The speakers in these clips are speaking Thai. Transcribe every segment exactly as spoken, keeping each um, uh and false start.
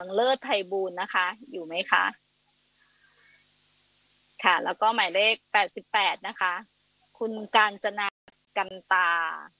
เลิศไพบูลย์นะคะอยู่ไหมคะค่ะแล้วก็หมายเลขแปดสิบแปดนะคะคุณกาญจนากันตา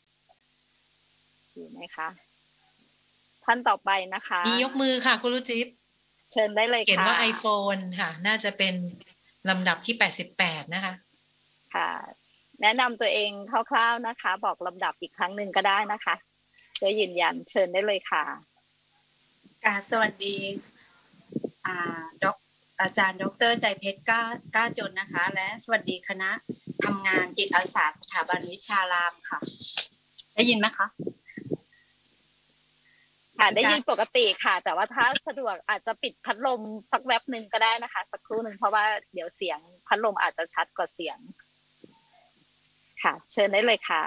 อยู่ไหมคะท่านต่อไปนะคะมียกมือค่ะคุณลูกจิ๊บเชิญได้เลยค่ะเขียนว่า iPhone ค่ะน่าจะเป็นลำดับที่แปดสิบแปดนะคะค่ะแนะนำตัวเองคร่าวๆนะคะบอกลำดับอีกครั้งหนึ่งก็ได้นะคะเพื่อยืนยันเชิญได้เลยค่ะกราบสวัสดีอ่าดอกอาจารย์ดรใจเพชรกล้ากล้าจนนะคะและสวัสดีคณะทำงานจิตอาสาสถาบันวิชารามค่ะได้ยินไหมคะค่ะได้ยินปกติค่ะแต่ว่าถ้าสะดวกอาจจะปิดพัดลมสักแวบหนึ่งก็ได้นะคะสักครู่หนึ่งเพราะว่าเดี๋ยวเสียงพัดลมอาจจะชัดกว่าเสียงค่ะเชิญได้เลยค่ะ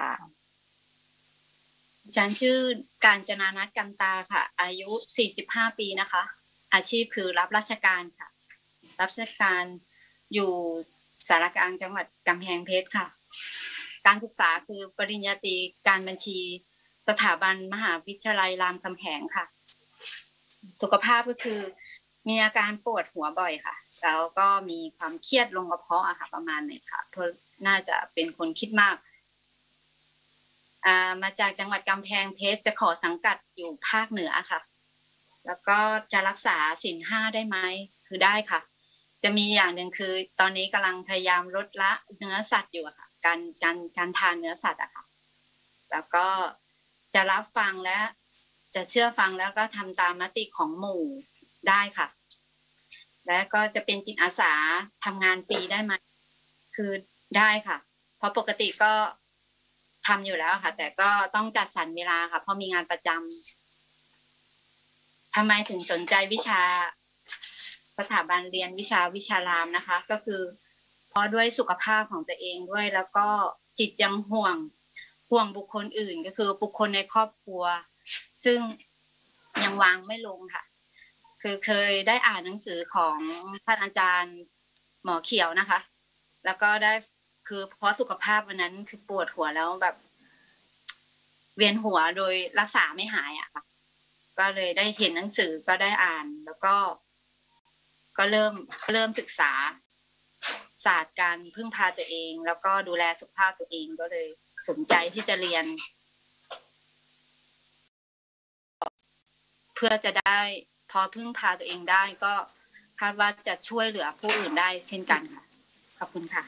ฉันชื่อกาญจนานัทกันตาค่ะอายุสี่สิบห้าปีนะคะอาชีพคือรับราชการค่ะรับราชการอยู่สารกลางจังหวัดกำแพงเพชรค่ะการศึกษาคือปริญญาตรีการบัญชีสถาบันมหาวิทยาลัยรามคำแหงค่ะสุขภาพก็คือมีอาการปวดหัวบ่อยค่ะแล้วก็มีความเครียดลงกระเพาะอะค่ะประมาณนี้ค่ะเพราะน่าจะเป็นคนคิดมากอ่ามาจากจังหวัดกำแพงเพชรจะขอสังกัดอยู่ภาคเหนือค่ะแล้วก็จะรักษาศีลห้าได้ไหมคือได้ค่ะจะมีอย่างหนึ่งคือตอนนี้กำลังพยายามลดละเนื้อสัตว์อยู่อะค่ะการการการทานเนื้อสัตว์อะค่ะแล้วก็จะรับฟังและจะเชื่อฟังแล้วก็ทำตามมติของหมู่ได้ค่ะและก็จะเป็นจิตอาสาทำงานฟรีได้ไหมคือได้ค่ะเพราะปกติก็ทำอยู่แล้วค่ะแต่ก็ต้องจัดสรรเวลาค่ะเพราะมีงานประจำทำไมถึงสนใจวิชาสถาบันเรียนวิชาวิชารามนะคะก็คือเพราะด้วยสุขภาพของตัวเองด้วยแล้วก็จิตยังห่วงห่วงบุคคลอื่นก็คือบุคคลในครอบครัวซึ่งยังวางไม่ลงค่ะคือเคยได้อ่านหนังสือของท่านอาจารย์หมอเขียวนะคะแล้วก็ได้คือเพราะสุขภาพวันนั้นคือปวดหัวแล้วแบบเวียนหัวโดยรักษาไม่หายอะค่ะก็เลยได้เห็นหนังสือก็ได้อ่านแล้วก็ก็เริ่มเริ่มศึกษาศาสตร์การพึ่งพาตัวเองแล้วก็ดูแลสุขภาพตัวเองก็เลยสนใจที่จะเรียนเพื่อจะได้พอพึ่งพาตัวเองได้ก็คาดว่าจะช่วยเหลือผู้อื่นได้เช่นกันค่ะขอบคุณค่ะ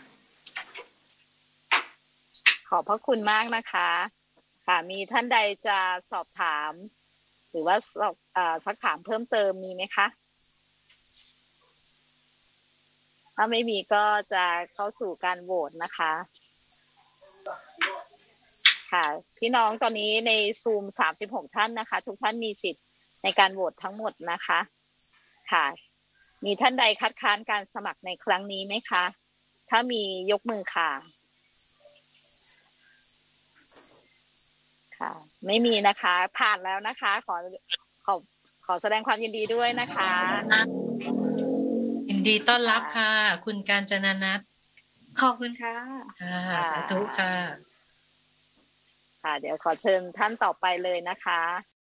ขอบพระคุณมากนะคะค่ะมีท่านใดจะสอบถามหรือว่าสอบอ่าสักถามเพิ่มเติมมีไหมคะถ้าไม่มีก็จะเข้าสู่การโหวตนะคะค่ะพี่น้องตอนนี้ในซูมสามสิบหกท่านนะคะทุกท่านมีสิทธิ์ในการโหวตทั้งหมดนะคะค่ะมีท่านใดคัดค้านการสมัครในครั้งนี้ไหมคะถ้ามียกมือค่ะค่ะไม่มีนะคะผ่านแล้วนะคะขอขอขอแสดงความยินดีด้วยนะคะยินดีต้อนรับค่ะคุณกาญจนานัทขอบคุณค่ะค่ะสาธุค่ะค่ะเดี๋ยวขอเชิญท่านต่อไปเลยนะคะ